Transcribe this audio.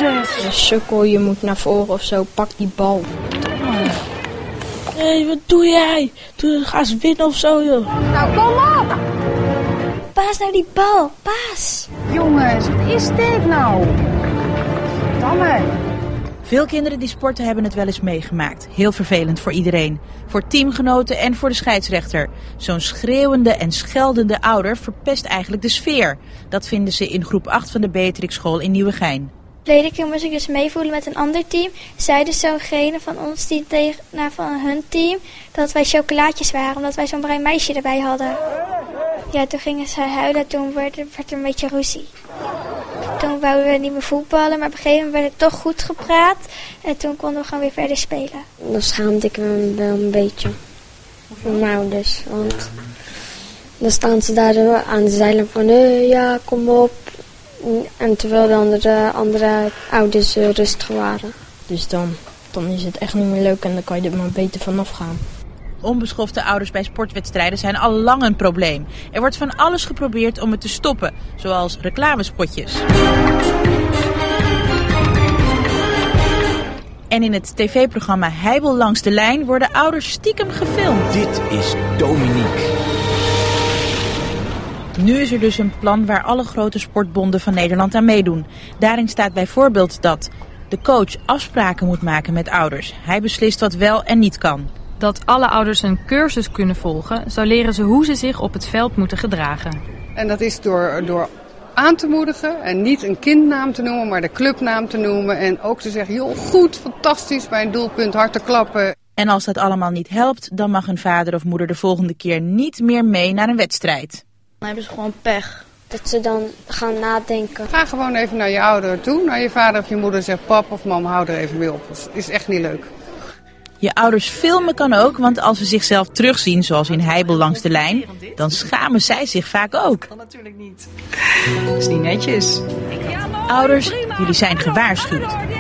zeg. Sukkel, je moet naar voren of zo, pak die bal. Hé, wat doe jij? Ga eens winnen of zo, joh. Nou, kom op! Paas naar die bal, paas. Jongens, wat is dit nou? Damme. Veel kinderen die sporten hebben het wel eens meegemaakt. Heel vervelend voor iedereen. Voor teamgenoten en voor de scheidsrechter. Zo'n schreeuwende en scheldende ouder verpest eigenlijk de sfeer. Dat vinden ze in groep 8 van de Beatrix School in Nieuwegein. Verleden keer moest ik dus meevoelen met een ander team. Zei dus zo'ngene van ons team van hun team dat wij chocolaatjes waren, omdat wij zo'n bruin meisje erbij hadden. Ja, toen gingen ze huilen, toen werd er een beetje ruzie. Toen wouden we niet meer voetballen, maar op een gegeven moment werd het toch goed gepraat. En toen konden we gewoon weer verder spelen. Dan schaamde ik me wel een beetje voor mijn ouders. Want dan staan ze daar aan de zeilen van, ja, kom op. En terwijl de andere ouders rustig waren. Dus dan is het echt niet meer leuk en dan kan je er maar beter vanaf gaan. Onbeschofte ouders bij sportwedstrijden zijn al lang een probleem. Er wordt van alles geprobeerd om het te stoppen, zoals reclamespotjes. En in het tv-programma Heibel langs de lijn worden ouders stiekem gefilmd. Dit is Dominique. Nu is er dus een plan waar alle grote sportbonden van Nederland aan meedoen. Daarin staat bijvoorbeeld dat de coach afspraken moet maken met ouders. Hij beslist wat wel en niet kan. Dat alle ouders een cursus kunnen volgen, zo leren ze hoe ze zich op het veld moeten gedragen. En dat is door aan te moedigen en niet een kindnaam te noemen, maar de clubnaam te noemen. En ook te zeggen, joh, goed, fantastisch, bij een doelpunt hard te klappen. En als dat allemaal niet helpt, dan mag een vader of moeder de volgende keer niet meer mee naar een wedstrijd. Dan hebben ze gewoon pech. Dat ze dan gaan nadenken. Ga gewoon even naar je ouder toe, naar je vader of je moeder. Zeg, pap of mam, hou er even mee op. Dat is echt niet leuk. Je ouders filmen kan ook, want als ze zichzelf terugzien, zoals in Heibel langs de lijn, dan schamen zij zich vaak ook. Dat kan natuurlijk niet. Dat is niet netjes. Ouders, jullie zijn gewaarschuwd.